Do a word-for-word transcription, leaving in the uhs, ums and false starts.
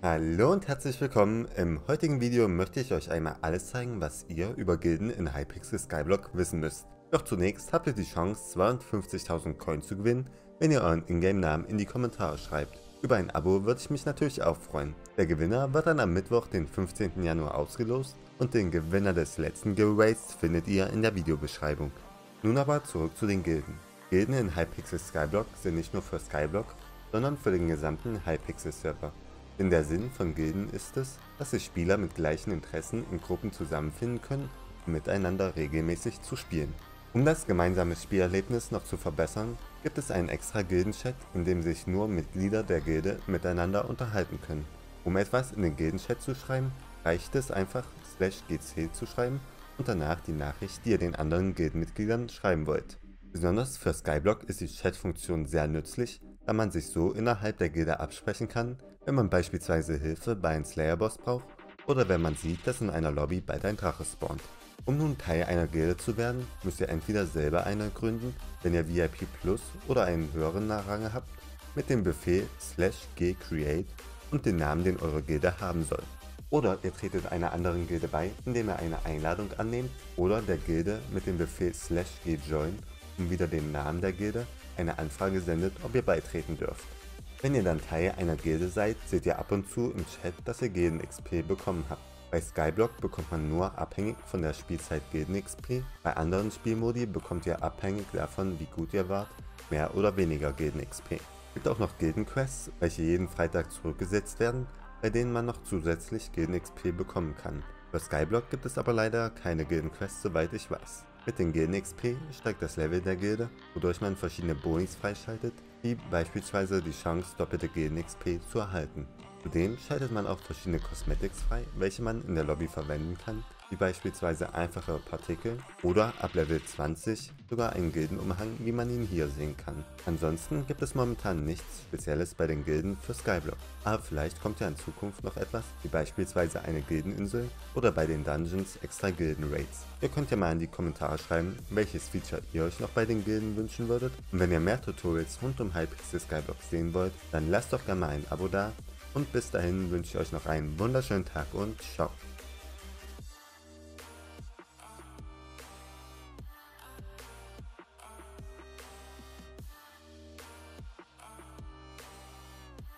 Hallo und herzlich willkommen. Im heutigen Video möchte ich euch einmal alles zeigen, was ihr über Gilden in Hypixel Skyblock wissen müsst. Doch zunächst habt ihr die Chance, zweihundertfünfzigtausend Coins zu gewinnen, wenn ihr euren Ingame-Namen in die Kommentare schreibt. Über ein Abo würde ich mich natürlich auch freuen. Der Gewinner wird dann am Mittwoch, den fünfzehnten Januar ausgelost und den Gewinner des letzten Giveaways findet ihr in der Videobeschreibung. Nun aber zurück zu den Gilden. Gilden in Hypixel Skyblock sind nicht nur für Skyblock, sondern für den gesamten Hypixel Server. Denn der Sinn von Gilden ist es, dass sich Spieler mit gleichen Interessen in Gruppen zusammenfinden können, um miteinander regelmäßig zu spielen. Um das gemeinsame Spielerlebnis noch zu verbessern, gibt es einen extra Gildenchat, in dem sich nur Mitglieder der Gilde miteinander unterhalten können. Um etwas in den Gildenchat zu schreiben, reicht es einfach slash gc zu schreiben und danach die Nachricht, die ihr den anderen Gildenmitgliedern schreiben wollt. Besonders für Skyblock ist die Chat-Funktion sehr nützlich, da man sich so innerhalb der Gilde absprechen kann, wenn man beispielsweise Hilfe bei einem Slayer-Boss braucht oder wenn man sieht, dass in einer Lobby bald ein Drache spawnt. Um nun Teil einer Gilde zu werden, müsst ihr entweder selber eine gründen, wenn ihr V I P Plus oder einen höheren Rang habt, mit dem Befehl slash gcreate und den Namen, den eure Gilde haben soll. Oder ihr tretet einer anderen Gilde bei, indem ihr eine Einladung annehmt oder der Gilde mit dem Befehl slash gjoin und wieder den Namen der Gilde eine Anfrage sendet, ob ihr beitreten dürft. Wenn ihr dann Teil einer Gilde seid, seht ihr ab und zu im Chat, dass ihr Gilden-X P bekommen habt. Bei Skyblock bekommt man nur abhängig von der Spielzeit Gilden-X P, bei anderen Spielmodi bekommt ihr abhängig davon, wie gut ihr wart, mehr oder weniger Gilden-X P. Es gibt auch noch Gilden-Quests, welche jeden Freitag zurückgesetzt werden, bei denen man noch zusätzlich Gilden-X P bekommen kann. Für Skyblock gibt es aber leider keine Gilden-Quests, soweit ich weiß. Mit den Gilden-X P steigt das Level der Gilde, wodurch man verschiedene Bonis freischaltet, wie beispielsweise die Chance, doppelte Gilden-X P zu erhalten. Zudem schaltet man auch verschiedene Cosmetics frei, welche man in der Lobby verwenden kann, wie beispielsweise einfache Partikel oder ab Level zwanzig sogar einen Gildenumhang, wie man ihn hier sehen kann. Ansonsten gibt es momentan nichts Spezielles bei den Gilden für Skyblock, aber vielleicht kommt ja in Zukunft noch etwas, wie beispielsweise eine Gildeninsel oder bei den Dungeons extra Gilden-Raids. Ihr könnt ja mal in die Kommentare schreiben, welches Feature ihr euch noch bei den Gilden wünschen würdet, und wenn ihr mehr Tutorials rund um Hypixel Skyblock sehen wollt, dann lasst doch gerne mal ein Abo da und bis dahin wünsche ich euch noch einen wunderschönen Tag und ciao.